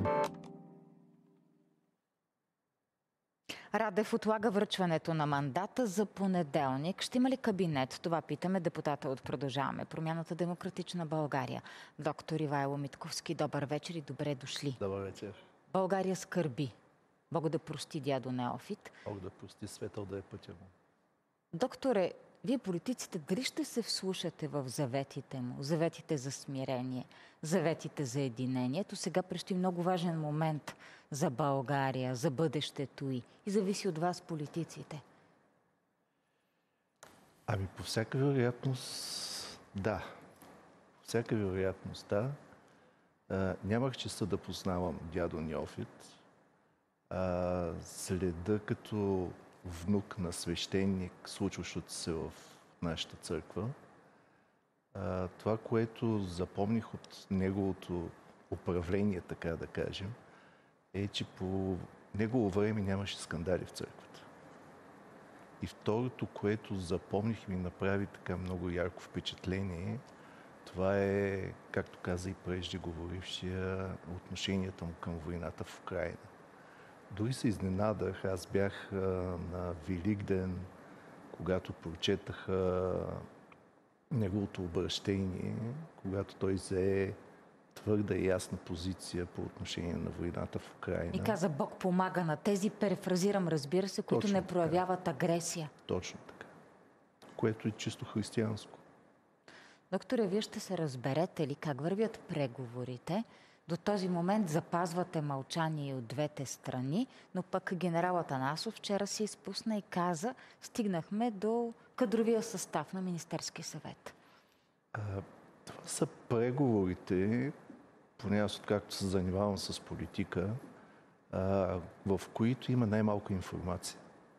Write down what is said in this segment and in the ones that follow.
Радев отлага връчването на мандата за понеделник. Ще има ли кабинет? Това питаме депутата от Продължаваме промяната Демократична България. Доктор Ивайло Митковски, добър вечер и добре дошли. Добър вечер. България скърби. Бог да прости дядо Неофит. Бог да прости, светъл да е пътя му. Докторе, вие политиците дали ще се вслушате в заветите му? Заветите за смирение, заветите за единението. Сега предстои много важен момент за България, за бъдещето й. И зависи от вас, политиците. Ами по всяка вероятност, да. По всяка вероятност, да. Нямах честа да познавам дядо Неофит. Следа като внук на свещеник, случващото се в нашата църква. Това, което запомних от неговото управление, така да кажем, е, че по негово време нямаше скандали в църквата. И второто, което запомних и ми направи така много ярко впечатление, това е, както каза и преждеговорившия, отношението му към войната в Украйна. Дори се изненадах, аз бях на Великден, когато прочетаха неговото обращение, когато той взе твърда и ясна позиция по отношение на войната в Украйна. И каза, Бог помага на тези, перефразирам, разбира се, които Точно не проявяват агресия. Точно така. Което е чисто християнско. Докторе, вие ще се разберете ли как вървят преговорите? До този момент запазвате мълчание от двете страни, но пък генерал Атанасов вчера се изпусна и каза, стигнахме до кадровия състав на Министерския съвет. Това са преговорите, поне аз откакто се занимавам с политика, в които има най-малко информация.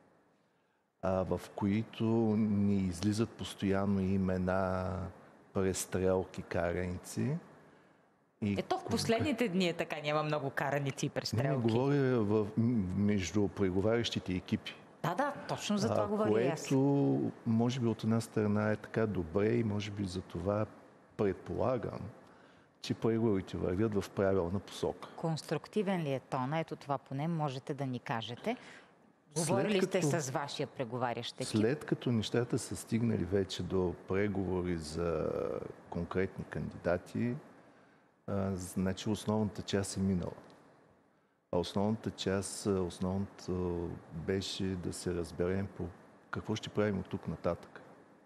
В които ни излизат постоянно имена, престрелки, караници. Ето в последните дни е така, няма много караници и престрелки. Не говоря между преговарящите екипи. Да, точно за това говоря и аз. Което може би от една страна е така добре и може би за това предполагам, че преговорите вървят в правилна посока. Конструктивен ли е тона? Ето това поне можете да ни кажете. Говорили сте с вашия преговарящ екип? След като нещата са стигнали вече до преговори за конкретни кандидати, значи основната част е минала. А основното беше да се разберем по какво ще правим от тук нататък.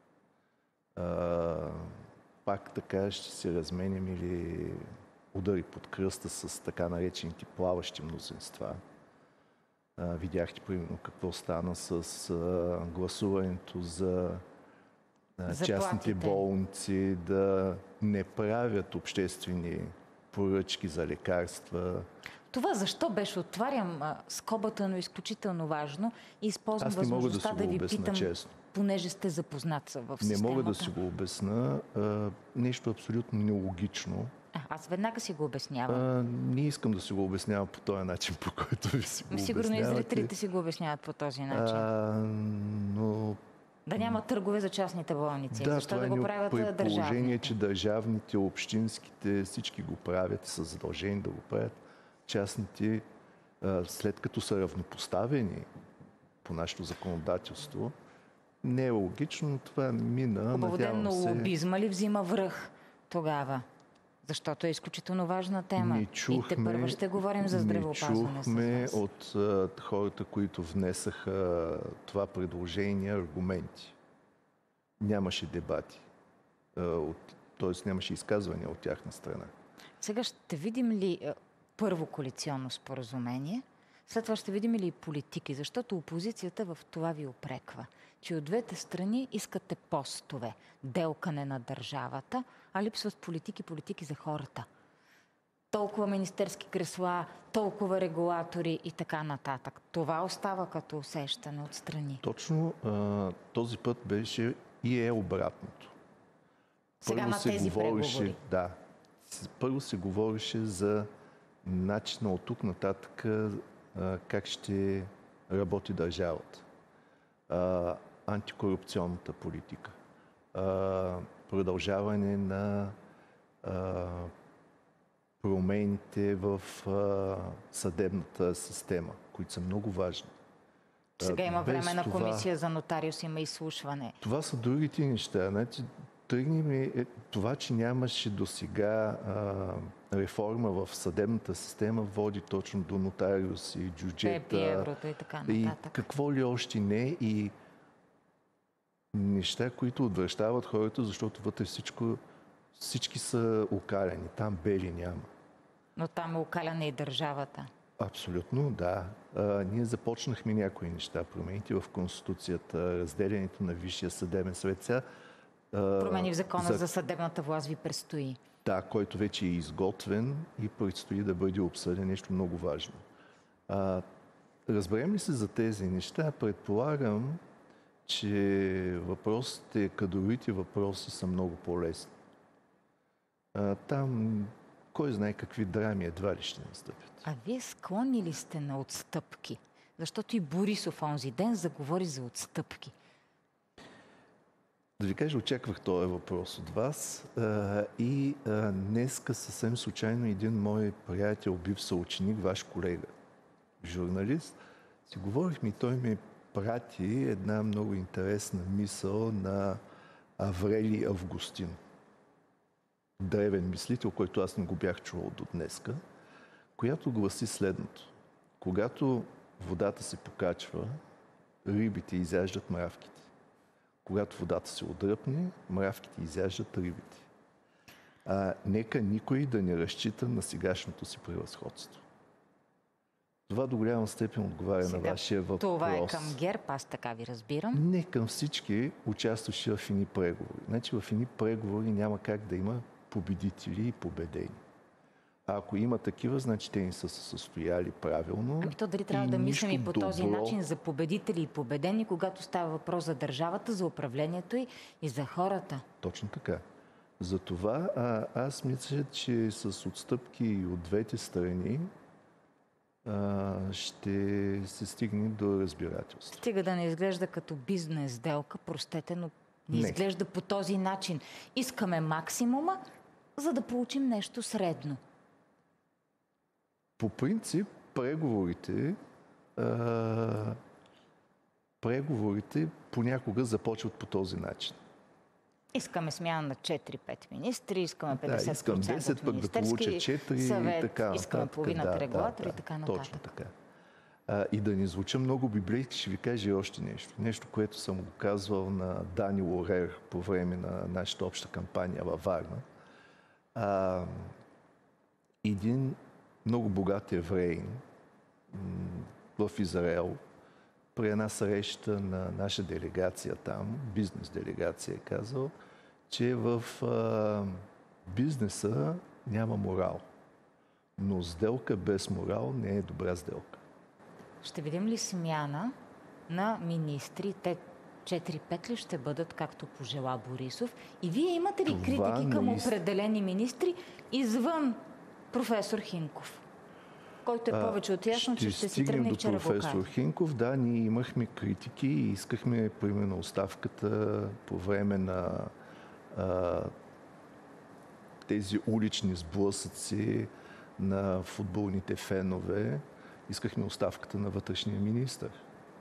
Пак така ще се разменим или удари под кръста с така наречените плаващи мнозинства. Видяхте, примерно, какво стана с гласуването за частните болници да не правят обществени поръчки за лекарства. Това защо беше? Отварям скобата, но изключително важно и използвам възможността да ви питам, честно. Понеже сте запознат в системата. Не мога да си го обясна. Нещо абсолютно нелогично. Аз веднага си го обяснявам. Не искам да си го обяснявам по този начин, по който ви си го обяснявате. Сигурно и зрителите си го обясняват по този начин. Но... Да няма търгове за частните болници. Да, защо да го правят при държавните? положение, че държавните, общинските, всички го правят и са задължени да го правят. Частните, след като са равнопоставени по нашето законодателство, не е логично, но това мина. Обладен на лобизма ли взима връх тогава? Защото е изключително важна тема. И тепърва ще говорим за здравеопазване. Не чухме от хората, които внесаха това предложение, аргументи. Нямаше дебати. Т.е. нямаше изказвания от тяхна страна. Сега ще видим ли първо коалиционно споразумение, след това ще видим ли и политики, защото опозицията в това ви упреква, че от двете страни искате постове, делкане на държавата, а липсват политики за хората. Толкова министерски кресла, толкова регулатори и така нататък. Това остава като усещане от страни. Точно този път беше и е обратното. Сега на тези преговори. Да. Първо се говореше за начина от тук нататък как ще работи държавата. Антикорупционната политика. Продължаване на промените в съдебната система, които са много важни. Сега има Без време на това- комисия за нотариус, има изслушване. Това са другите неща. Значи, това, че нямаше досега реформа в съдебната система, води точно до нотариуси, бюджета еврото и така и нататък. какво ли още не. И неща, които отвръщават хората, защото вътре всички са окалени. Там бели няма. Но там е окаляна и държавата. Абсолютно, да. Ние започнахме някои неща. Промените в Конституцията, разделянето на Висшия съдебен съвет. Сега, Промени в закона за съдебната власт ви предстои. Да, който вече е изготвен и предстои да бъде обсъден. Нещо много важно. Разберем ли се за тези неща? Предполагам, че кадровите въпроси са много по-лесни. Там кой знае какви драми едва ли ще настъпят. А вие склонни ли сте на отстъпки? Защото и Борисов онзи ден заговори за отстъпки. Да ви кажа, очаквах този въпрос от вас и днеска съвсем случайно един мой приятел, бив съученик, ваш колега, журналист, си говорихме и той ми прати една много интересна мисъл на Аврелий Августин. Древен мислител, който аз не го бях чувал до днеска, която гласи следното. Когато водата се покачва, рибите изяждат мравките. Когато водата се отдръпне, мравките изяждат рибите. Нека никой да не разчита на сегашното си превъзходство. Това до голяма степен отговаря на вашия въпрос. Това е към ГЕРБ, аз така ви разбирам. Не към всички участващи в едни преговори. Значи в едни преговори няма как да има победители и победени. А ако има такива, значи те не са се състояли правилно. Ами то дали трябва да мислим и по този начин за победители и победени, когато става въпрос за държавата, за управлението и за хората? Точно така. Затова аз мисля, че с отстъпки и от двете страни ще се стигне до разбирателство. Стига да не изглежда като бизнес сделка, простете, но не изглежда по този начин. Искаме максимума, за да получим нещо средно. По принцип, преговорите понякога започват по този начин. Искаме смяна на 4-5 министри, искаме 50% искам 10, от пък да получа 4 съвет, и така. искаме половината регулатори и така нататък. Точно така. И да не звуча много библейски, ще ви кажа и още нещо. Нещо, което съм го казвал на Дани Лорер по време на нашата обща кампания във Варна. Един много богат евреин в Израел при една среща на наша делегация там, бизнес делегация, е казал, че в бизнеса няма морал. Но сделка без морал не е добра сделка. Ще видим ли смяна на министри? Те 4-5 ли ще бъдат, както пожела Борисов? И вие имате ли критики към определени министри извън професор Хинков, който е повече от ясно, че ще си тръгне вчера го каза? Професор Хинков, да, ние имахме критики и искахме, примерно, оставката по време на тези улични сблъсъци на футболните фенове. Искахме оставката на вътрешния министър.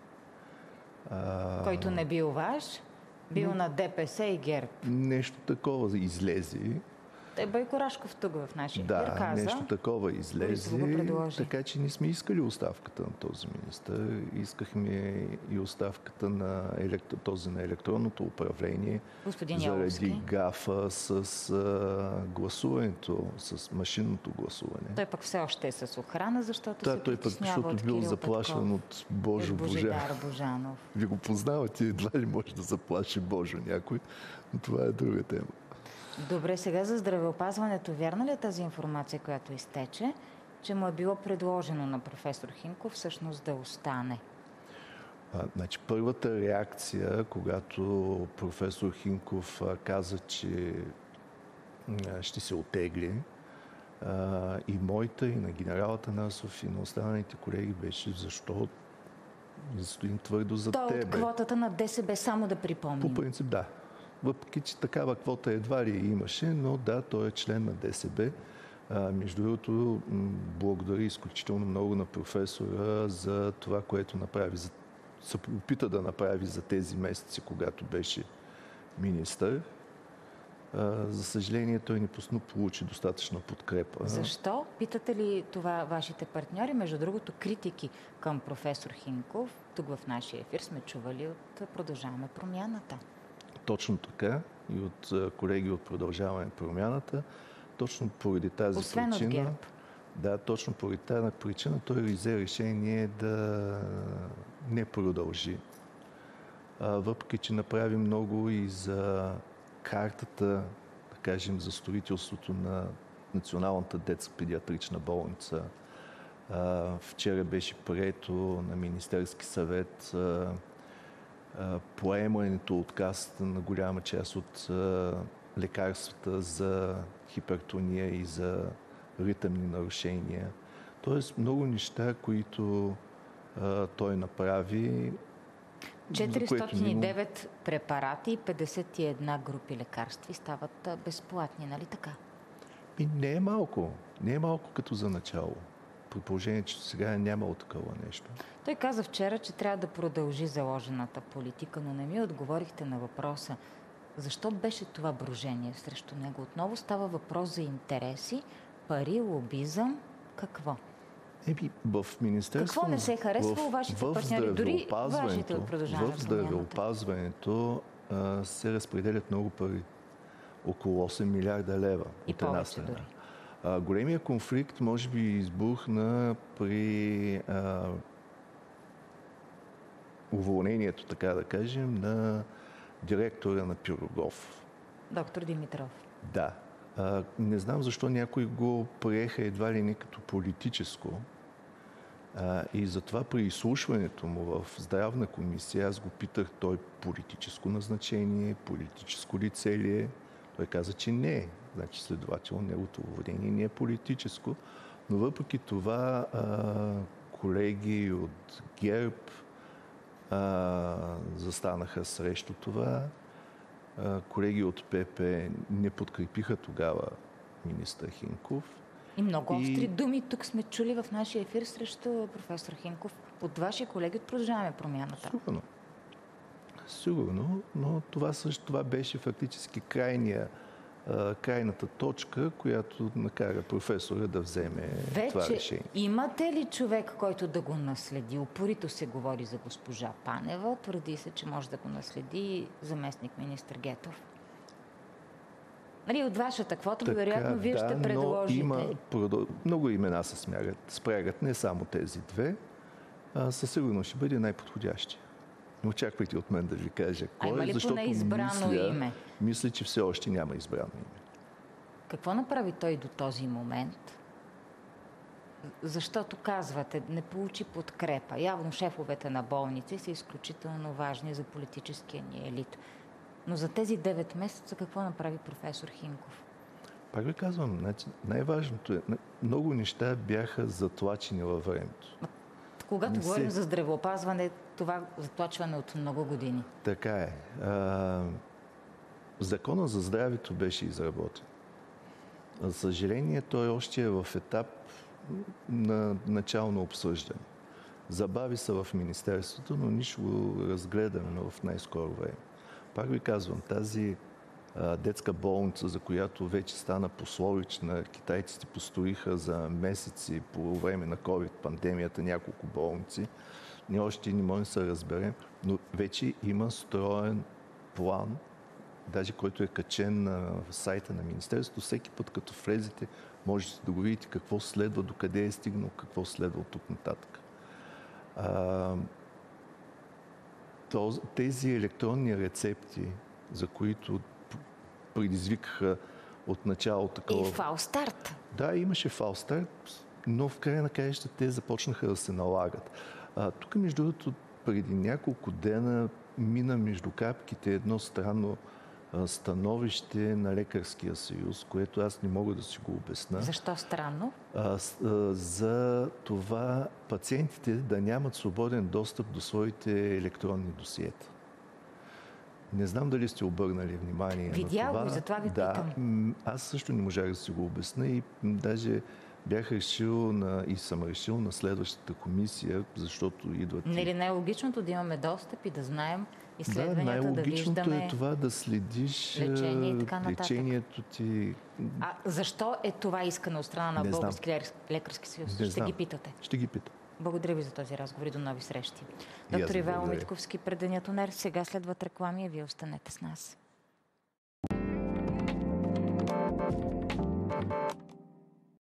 Който не бил ваш, бил на ДПС и ГЕРБ. Нещо такова излезе. Бойко Рашков тук в нашия ефир каза. Да, нещо такова излезе, така че не сме искали оставката на този министър. Искахме и оставката на електронното управление заради гафа с гласуването, с машинното гласуване. Той пък все още е с охрана, защото се той пък, защото бил заплашван от Божо Божанов. Ви го познавате, едва ли може да заплаши Божо някой, но това е друга тема. Добре, сега за здравеопазването. Вярна ли е тази информация, която изтече, че му е било предложено на професор Хинков всъщност да остане? Значи, първата реакция, когато професор Хинков каза, че ще се оттегли, и моята, и на генерал Атанасов, и на останалите колеги беше: защо стоим твърдо за тебе? Той от квотата на ДСБ, само да припомним. По принцип, да. Въпреки че такава квота едва ли имаше, но да, той е член на ДСБ. Между другото, благодаря изключително много на професора за това, което направи, се опита да направи за тези месеци, когато беше министър. За съжаление, той не получи достатъчна подкрепа. Защо? Питате ли това вашите партньори? Между другото, критики към професор Хинков, тук в нашия ефир сме чували от Продължаваме промяната. Точно така и от колеги от Продължаваме промяната. Точно поради тази Освен причина... от ГЕРБ. Да, точно поради тази причина той взе решение да не продължи. Въпреки че направи много и за картата, да кажем, за строителството на Националната детска педиатрична болница. Вчера беше прието на Министерски съвет поемането от касата на голяма част от лекарствата за хипертония и за ритъмни нарушения. Тоест много неща, които той направи. 409 препарати и 51 групи лекарства стават безплатни, нали така? И не е малко. Не е малко като за начало. При положение, че сега е нямало такова нещо. Той каза вчера, че трябва да продължи заложената политика, но не ми отговорихте на въпроса. Защо беше това брожение срещу него? Отново става въпрос за интереси, пари, лобизъм. Какво? В Министерството... Какво не се харесва у вашите партньори? Дори вашите от Продължаваме в здравеопазването се разпределят много пари. Около 8 милиарда лева и от една страна. дори. Големия конфликт може би избухна при уволнението, така да кажем, на директора на Пирогов. Доктор Димитров. Да. Не знам защо някои го приеха едва ли не като политическо. И затова при изслушването му в здравна комисия аз го питах, той политическо назначение, политическо лице ли е? Той каза, че не е. Значи следователно неговото уволнение не е политическо. Но въпреки това колеги от ГЕРБ застанаха срещу това. Колеги от ПП не подкрепиха тогава министър Хинков. И много остри думи тук сме чули в нашия ефир срещу професор Хинков от ваши колеги от Продължаваме промяната. Сигурно, но това беше фактически крайната точка, която накара професора да вземе това решение. Вече имате ли човек, който да го наследи? Упорито се говори за госпожа Панева. Твърди се, че може да го наследи заместник министър Гетов. Нали, от вашата квота, вероятно, вие ще предложите. Много имена се спрягат, не само тези две. Със сигурност ще бъде най-подходящия. Не очаквайте от мен да ви кажа кой, има ли поне избрано име? Мисля, че все още няма избрано име. Какво направи той до този момент? Защото казвате, не получи подкрепа. Явно шефовете на болници са изключително важни за политическия ни елит. Но за тези 9 месеца какво направи професор Хинков? Пак ви казвам, най-важното е, много неща бяха затлачени във времето. Когато говорим за здравеопазване, това затлачване от много години. Така е. Закона за здравето беше изработен. За съжаление, той още е в етап на начално обсъждане. Забави се в Министерството, но ние ще го разгледаме в най-скоро време. Пак ви казвам, тази детска болница, за която вече стана пословична, китайците построиха за месеци по време на COVID-пандемията няколко болници, ние още не можем да се разберем, но вече има строен план, даже който е качен на сайта на Министерството. Всеки път, като влезете, можете да го видите какво следва, докъде е стигнал, какво следва от тук нататък. Тези електронни рецепти, за които предизвикаха от начало такова... И фалстарт. Да, имаше фалстарт, но в края на краищата те започнаха да се налагат. Тук, между другото, преди няколко дена мина между капките едно странно становище на Лекарския съюз, което аз не мога да си го обясна. Защо странно? За това пациентите да нямат свободен достъп до своите електронни досиета. Не знам дали сте обърнали внимание Видял на това. го, затова ви да, питам. аз също не можах да си го обясня и даже бях решил и съм решил на следващата комисия, защото идват... Нали най-логичното да имаме достъп и да знаем изследванията, да най-логичното виждаме е това да следиш лечение и така нататък. лечението ти. А защо е това искане от страна на Български лекарски съюз? Ще ги питате. Ще ги питам. Благодаря ви за този разговор и до нови срещи. Доктор Ивайло Митковски, преденят Онер. Сега следват реклами и вие останете с нас.